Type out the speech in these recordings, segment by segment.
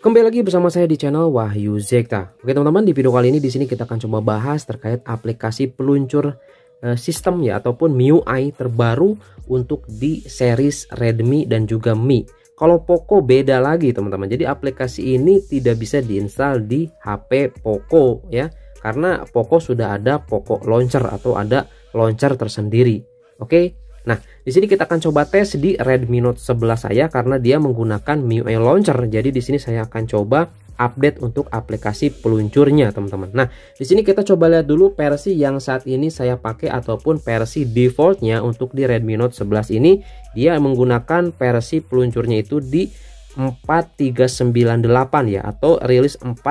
Kembali lagi bersama saya di channel Wahyu Zekta. Oke teman-teman, di video kali ini di sini kita akan coba bahas terkait aplikasi peluncur sistem ya ataupun MIUI terbaru untuk di series Redmi dan juga Mi. Kalau Poco beda lagi teman-teman. Jadi aplikasi ini tidak bisa diinstal di HP Poco ya, karena Poco sudah ada Poco Launcher atau ada launcher tersendiri. Oke. Nah, di sini kita akan coba tes di Redmi Note 11 saya karena dia menggunakan MIUI Launcher. Jadi di sini saya akan coba update untuk aplikasi peluncurnya, teman-teman. Nah, di sini kita coba lihat dulu versi yang saat ini saya pakai ataupun versi defaultnya untuk di Redmi Note 11 ini. Dia menggunakan versi peluncurnya itu di 4398 ya, atau rilis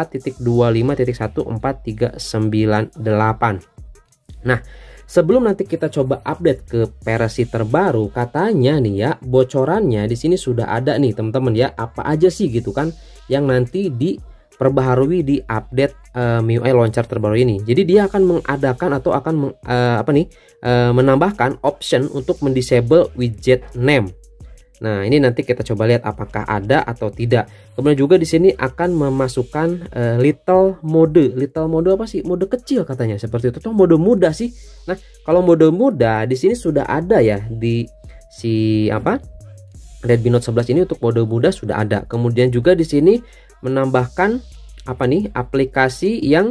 4.25.1.4398. Nah, sebelum nanti kita coba update ke versi terbaru, katanya nih ya, bocorannya di sini sudah ada nih teman-teman ya, apa aja sih gitu kan yang nanti diperbaharui di update MIUI Launcher terbaru ini. Jadi dia akan mengadakan atau akan menambahkan option untuk mendisable widget name. Nah, ini nanti kita coba lihat apakah ada atau tidak. Kemudian juga di sini akan memasukkan little mode. Little mode apa sih? Mode kecil katanya seperti itu. Atau mode mudah sih. Nah, kalau mode mudah di sini sudah ada ya di Redmi Note 11 ini. Untuk mode mudah sudah ada. Kemudian juga di sini menambahkan aplikasi yang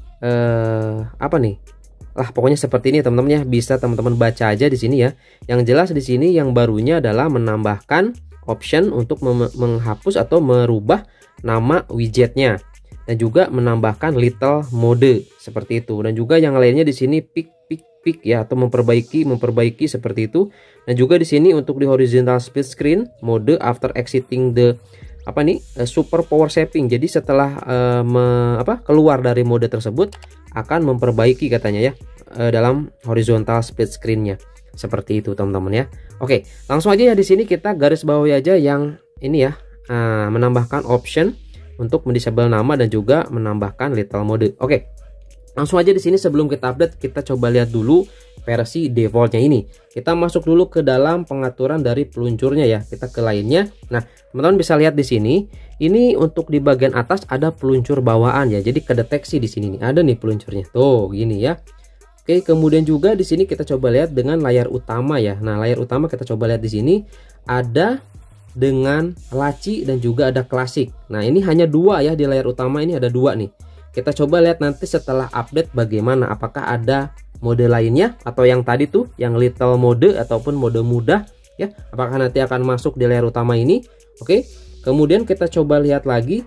pokoknya seperti ini teman-teman ya, bisa teman-teman baca aja di sini ya. Yang jelas di sini yang barunya adalah menambahkan option untuk menghapus atau merubah nama widgetnya dan juga menambahkan little mode seperti itu. Dan juga yang lainnya di sini pick ya, atau memperbaiki seperti itu. Dan juga di sini untuk di horizontal split screen mode after exiting the super power saving. Jadi setelah keluar dari mode tersebut akan memperbaiki katanya ya dalam horizontal split screen-nya. Seperti itu teman-teman ya. Oke, langsung aja ya, di sini kita garis bawahi aja yang ini ya, menambahkan option untuk mendisable nama dan juga menambahkan little mode. Oke. Langsung aja di sini sebelum kita update, kita coba lihat dulu versi defaultnya ini. Kita masuk dulu ke dalam pengaturan dari peluncurnya ya. Kita ke lainnya. Nah, teman-teman bisa lihat di sini. Ini untuk di bagian atas ada peluncur bawaan ya. Jadi kedeteksi di sini nih. Ada nih peluncurnya. Tuh, gini ya. Oke, kemudian juga di sini kita coba lihat dengan layar utama ya. Nah, layar utama kita coba lihat di sini ada dengan laci dan juga ada klasik. Nah, ini hanya dua ya di layar utama, ini ada dua nih. Kita coba lihat nanti setelah update bagaimana, apakah ada mode lainnya atau yang tadi tuh yang little mode ataupun mode mudah ya, apakah nanti akan masuk di layar utama ini. Oke, kemudian kita coba lihat lagi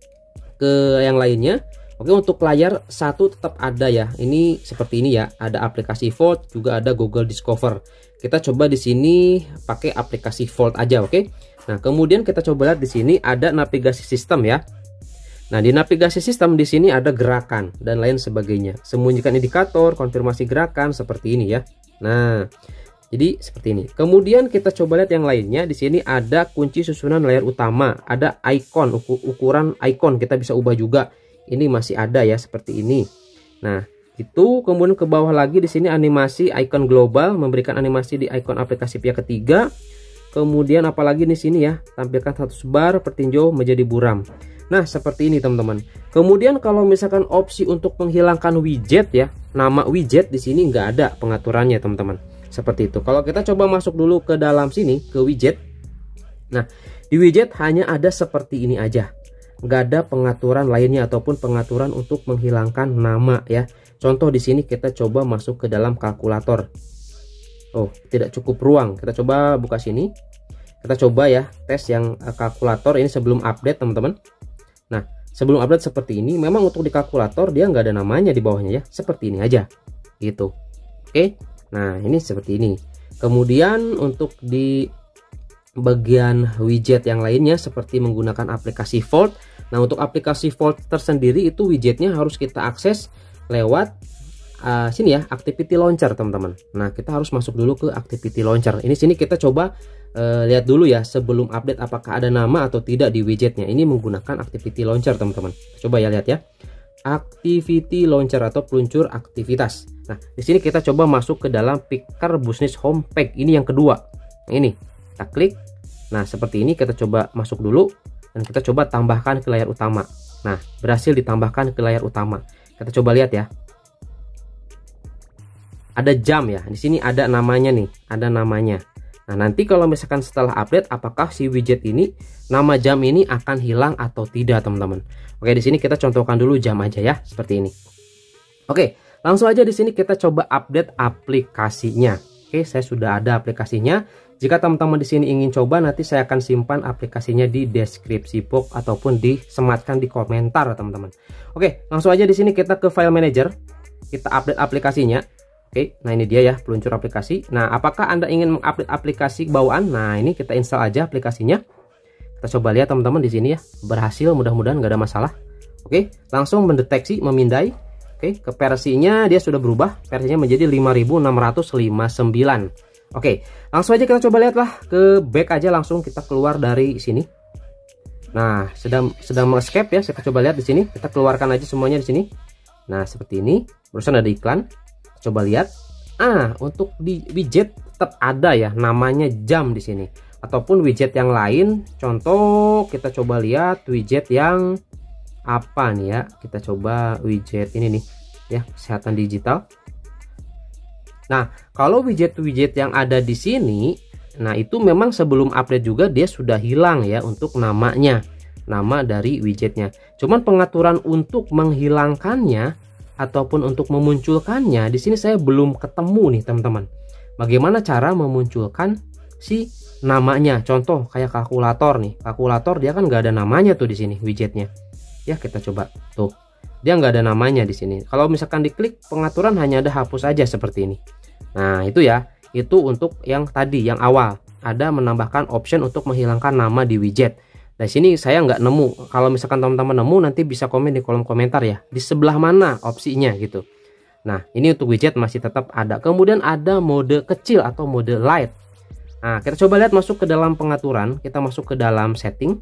ke yang lainnya. Oke, untuk layar satu tetap ada ya, ini seperti ini ya, ada aplikasi Volt, juga ada Google Discover. Kita coba di sini pakai aplikasi Volt aja. Oke, nah kemudian kita coba lihat di sini ada navigasi sistem ya. Nah, di navigasi sistem di sini ada gerakan dan lain sebagainya. Sembunyikan indikator, konfirmasi gerakan seperti ini ya. Nah, jadi seperti ini. Kemudian kita coba lihat yang lainnya. Di sini ada kunci susunan layar utama, ada icon, ukuran icon kita bisa ubah juga. Ini masih ada ya seperti ini. Nah, itu kemudian ke bawah lagi di sini animasi icon global, memberikan animasi di icon aplikasi pihak ketiga. Kemudian apalagi di sini ya, tampilkan status bar bertinjau menjadi buram. Nah, seperti ini teman-teman. Kemudian kalau misalkan opsi untuk menghilangkan widget ya, nama widget di sini nggak ada pengaturannya teman-teman. Seperti itu. Kalau kita coba masuk dulu ke dalam sini ke widget. Nah, di widget hanya ada seperti ini aja. Nggak ada pengaturan lainnya ataupun pengaturan untuk menghilangkan nama ya. Contoh di sini kita coba masuk ke dalam kalkulator. Oh, tidak cukup ruang. Kita coba buka sini. Kita coba ya tes yang kalkulator ini sebelum update teman-teman. Nah, sebelum update seperti ini, memang untuk di kalkulator dia nggak ada namanya di bawahnya ya, seperti ini aja gitu. Oke, nah ini seperti ini. Kemudian untuk di bagian widget yang lainnya seperti menggunakan aplikasi Volt. Nah, untuk aplikasi Volt tersendiri itu widgetnya harus kita akses lewat sini ya, Activity Launcher teman-teman. Nah, kita harus masuk dulu ke Activity Launcher. Ini sini kita coba lihat dulu ya sebelum update apakah ada nama atau tidak di widgetnya. Ini menggunakan Activity Launcher teman-teman. Coba ya lihat ya, Activity Launcher atau peluncur aktivitas. Nah, di sini kita coba masuk ke dalam Picker Business Homepage. Ini yang kedua. Ini kita klik. Nah, seperti ini kita coba masuk dulu. dan kita coba tambahkan ke layar utama. Nah, berhasil ditambahkan ke layar utama. Kita coba lihat ya. Ada jam ya. Di sini ada namanya nih, ada namanya. Nah, nanti kalau misalkan setelah update, apakah si widget ini, nama jam ini akan hilang atau tidak, teman-teman. Oke, di sini kita contohkan dulu jam aja ya, seperti ini. Oke, langsung aja di sini kita coba update aplikasinya. Oke, saya sudah ada aplikasinya. Jika teman-teman di sini ingin coba, nanti saya akan simpan aplikasinya di deskripsi box ataupun disematkan di komentar, teman-teman. Oke, langsung aja di sini kita ke file manager. Kita update aplikasinya. Oke, nah ini dia ya peluncur aplikasi. Nah, apakah Anda ingin mengupdate aplikasi bawaan? Nah, ini kita install aja aplikasinya. Kita coba lihat teman-teman di sini ya. Berhasil, mudah-mudahan nggak ada masalah. Oke, langsung mendeteksi, memindai. Oke, ke versinya dia sudah berubah. Versinya menjadi 5659. Oke, langsung aja kita coba lihatlah ke back aja, langsung kita keluar dari sini. Nah, sedang escape ya. Saya coba lihat di sini. Kita keluarkan aja semuanya di sini. Nah, seperti ini. Barusan ada iklan. Coba lihat. Untuk di widget tetap ada ya namanya jam di sini. Ataupun widget yang lain. Contoh kita coba lihat widget yang apa nih ya. Kita coba widget ini nih ya, kesehatan digital. Nah, kalau widget-widget yang ada di sini, nah itu memang sebelum update juga dia sudah hilang ya untuk namanya. Nama dari widgetnya. Cuman pengaturan untuk menghilangkannya ataupun untuk memunculkannya di sini saya belum ketemu nih teman-teman. Bagaimana cara memunculkan si namanya? Contoh kayak kalkulator nih. Kalkulator dia kan nggak ada namanya tuh di sini widgetnya. Ya kita coba tuh. Dia nggak ada namanya di sini. Kalau misalkan diklik pengaturan hanya ada hapus aja seperti ini. Nah itu ya. Itu untuk yang tadi yang awal. Ada menambahkan option untuk menghilangkan nama di widget. Nah sini saya nggak nemu. Kalau misalkan teman-teman nemu nanti bisa komen di kolom komentar ya. Di sebelah mana opsinya gitu. Nah ini untuk widget masih tetap ada. Kemudian ada mode kecil atau mode light. Nah kita coba lihat masuk ke dalam pengaturan. Kita masuk ke dalam setting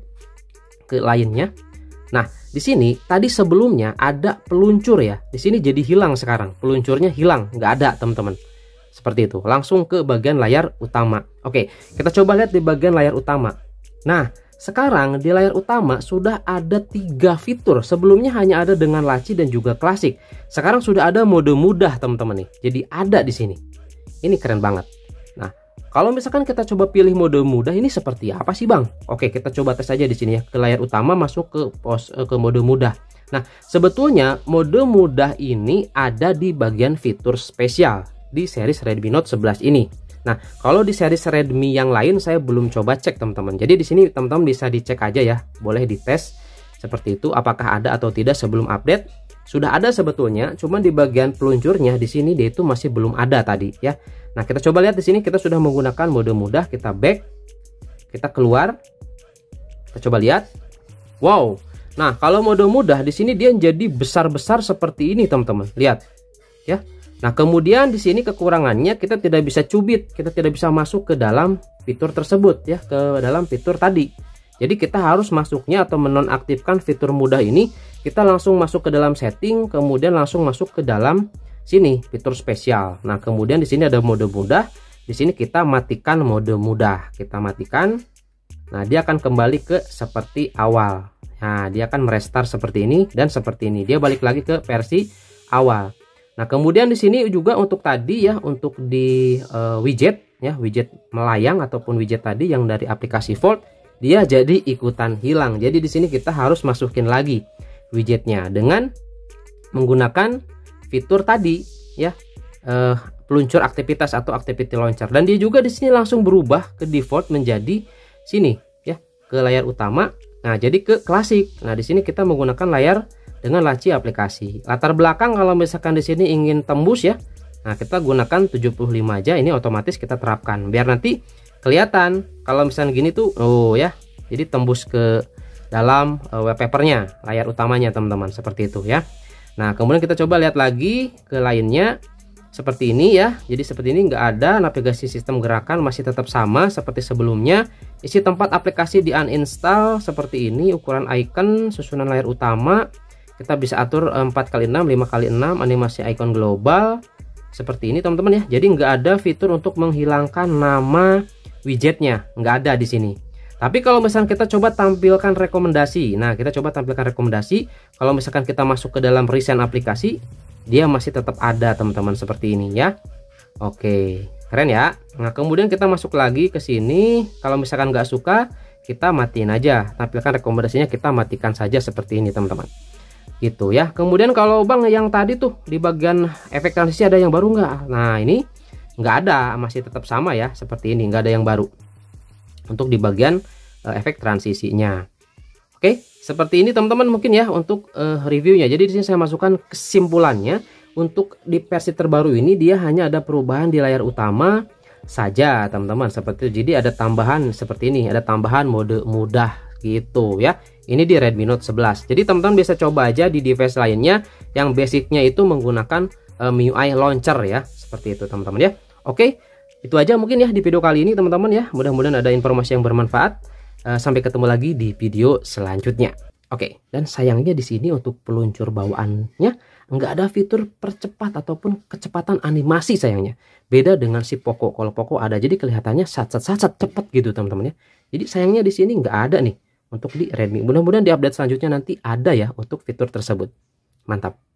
ke lainnya. Nah di sini tadi sebelumnya ada peluncur ya. Di sini jadi hilang sekarang. Peluncurnya hilang, nggak ada teman-teman. Seperti itu. Langsung ke bagian layar utama. Oke, kita coba lihat di bagian layar utama. Nah sekarang di layar utama sudah ada 3 fitur. Sebelumnya hanya ada dengan laci dan juga klasik. Sekarang sudah ada mode mudah teman-teman nih. Jadi ada di sini. Ini keren banget. Nah, kalau misalkan kita coba pilih mode mudah ini seperti apa sih, Bang? Oke, kita coba tes aja di sini ya. Ke layar utama masuk ke mode mudah. Nah, sebetulnya mode mudah ini ada di bagian fitur spesial di series Redmi Note 11 ini. Nah, kalau di series Redmi yang lain saya belum coba cek teman-teman. Jadi di sini teman-teman bisa dicek aja ya, boleh dites seperti itu apakah ada atau tidak sebelum update. Sudah ada sebetulnya, cuman di bagian peluncurnya di sini dia itu masih belum ada tadi ya. Nah, kita coba lihat di sini kita sudah menggunakan mode mudah, kita back. Kita keluar. Kita coba lihat. Wow. Nah, kalau mode mudah di sini dia jadi besar-besar seperti ini teman-teman. Lihat. Ya. Nah, kemudian di sini kekurangannya kita tidak bisa cubit, kita tidak bisa masuk ke dalam fitur tersebut ya, ke dalam fitur tadi. Jadi kita harus masuknya atau menonaktifkan fitur mudah ini, kita langsung masuk ke dalam setting, kemudian langsung masuk ke dalam sini fitur spesial. Nah, kemudian di sini ada mode mudah. Di sini kita matikan mode mudah. Kita matikan. Nah, dia akan kembali ke seperti awal. Nah, dia akan merestart seperti ini dan seperti ini. Dia balik lagi ke versi awal. Nah, kemudian di sini juga untuk tadi ya, untuk di widget ya, widget melayang ataupun widget tadi yang dari aplikasi Volt, dia jadi ikutan hilang. Jadi di sini kita harus masukin lagi widgetnya dengan menggunakan fitur tadi ya, peluncur aktivitas atau activity launcher. Dan dia juga di sini langsung berubah ke default menjadi sini ya, ke layar utama. Nah, jadi ke klasik. Nah, di sini kita menggunakan layar dengan laci aplikasi. Latar belakang kalau misalkan di sini ingin tembus ya. Nah, kita gunakan 75 aja, ini otomatis kita terapkan biar nanti kelihatan. Kalau misalnya gini tuh, oh ya. Jadi tembus ke dalam wallpapernya, layar utamanya teman-teman, seperti itu ya. Nah, kemudian kita coba lihat lagi ke lainnya. Seperti ini ya. Jadi seperti ini nggak ada, navigasi sistem gerakan masih tetap sama seperti sebelumnya. Isi tempat aplikasi di uninstall seperti ini, ukuran icon, susunan layar utama. Kita bisa atur 4x6, 5x6, animasi icon global seperti ini teman-teman ya. Jadi nggak ada fitur untuk menghilangkan nama widgetnya, nggak ada di sini. Tapi kalau misalkan kita coba tampilkan rekomendasi, nah kita coba tampilkan rekomendasi. Kalau misalkan kita masuk ke dalam recent aplikasi, dia masih tetap ada teman-teman seperti ini ya. Oke, keren ya. Nah kemudian kita masuk lagi ke sini. Kalau misalkan nggak suka, kita matiin aja. Tampilkan rekomendasinya kita matikan saja seperti ini teman-teman. Gitu ya. Kemudian kalau Bang yang tadi tuh di bagian efek transisi ada yang baru nggak? Nah ini nggak ada, masih tetap sama ya seperti ini, nggak ada yang baru untuk di bagian efek transisinya. Oke, seperti ini teman-teman mungkin ya untuk reviewnya. Jadi di sini saya masukkan kesimpulannya. Untuk di versi terbaru ini dia hanya ada perubahan di layar utama saja teman-teman, seperti itu. Jadi ada tambahan seperti ini, ada tambahan mode mudah gitu ya. Ini di Redmi Note 11. Jadi teman-teman bisa coba aja di device lainnya yang basicnya itu menggunakan MIUI launcher ya, seperti itu teman-teman ya. Oke, itu aja mungkin ya di video kali ini teman-teman ya. Mudah-mudahan ada informasi yang bermanfaat. Sampai ketemu lagi di video selanjutnya. Oke, dan sayangnya di sini untuk peluncur bawaannya nggak ada fitur percepat ataupun kecepatan animasi sayangnya. Beda dengan si Poco. Kalau Poco ada, jadi kelihatannya sat cepet gitu teman-teman ya. Jadi sayangnya di sini nggak ada nih untuk di Redmi. Mudah-mudahan di update selanjutnya nanti ada ya untuk fitur tersebut. Mantap.